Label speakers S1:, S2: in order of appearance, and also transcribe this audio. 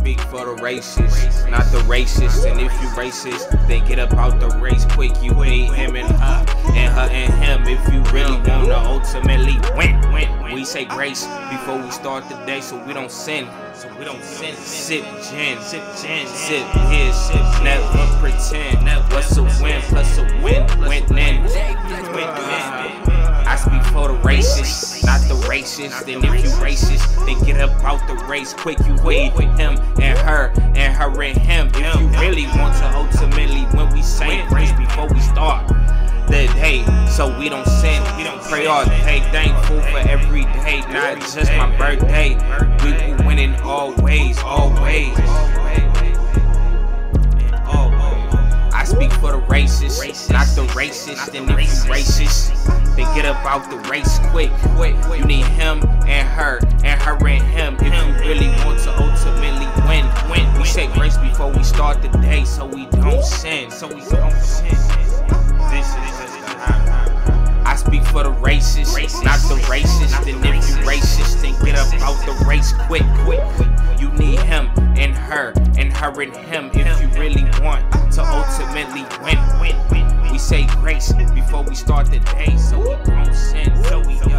S1: speak for the racist, not the racist. And if you racist, then get up out the race quick. You need him and her and him. If you really wanna ultimately win. We say grace before we start the day, so we don't sin. Sip gin, sip his, never pretend. What's a win plus a win? I speak for the racist, not the racist. And if you racist, then get up out the race quick. You need him and her and him. If you really want to ultimately win, we say grace before we start the day, so we don't sin. We don't pray all day, thankful for every day, not just my birthday. We will winning always. I speak for the racist, not the racist. And if you racist, then get up out the race quick. You need him and her and him. If you really want to ultimately win, we say grace before we start the day, so we don't sin. This is I speak for the racist, not the racist. And if you racist, then get up out the race quick. You need him and her and him. If you really want to ultimately win, we say grace before we start the day, so we don't sin.